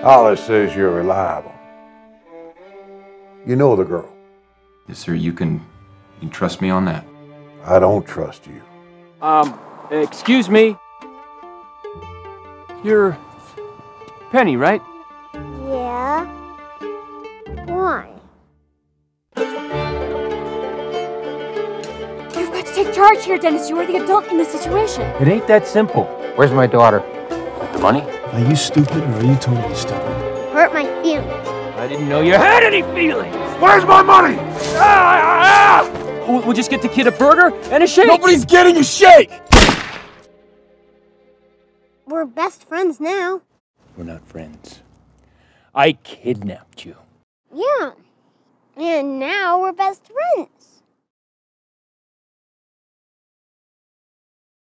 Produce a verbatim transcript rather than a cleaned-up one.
Hollis says you're reliable. You know the girl. Yes, sir. You can, you can trust me on that. I don't trust you. Um, excuse me. You're Penny, right? Yeah. Why? You've got to take charge here, Dennis. You are the adult in the situation. It ain't that simple. Where's my daughter? The money? Are you stupid or are you totally stupid? Hurt my feelings. I didn't know you had any feelings. Where's my money? Ah, ah! We'll we'll just get the kid a burger and a shake. Nobody's getting a shake! We're best friends now. We're not friends. I kidnapped you. Yeah. And now we're best friends.